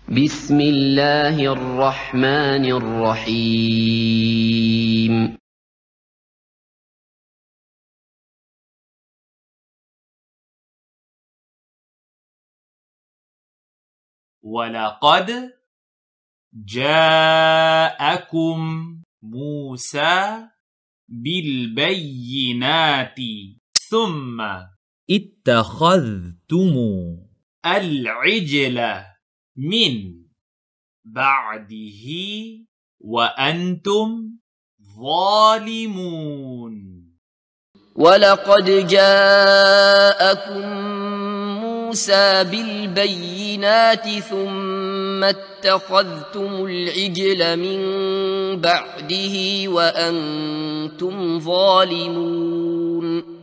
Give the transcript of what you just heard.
بسم الله الرحمن الرحيم ولقد جاءكم موسى بالبينات ثم اتخذتم العجل من بعده وأنتم ظالمون ولقد جاءكم موسى بالبينات ثم اتخذتم العجل من بعده وأنتم ظالمون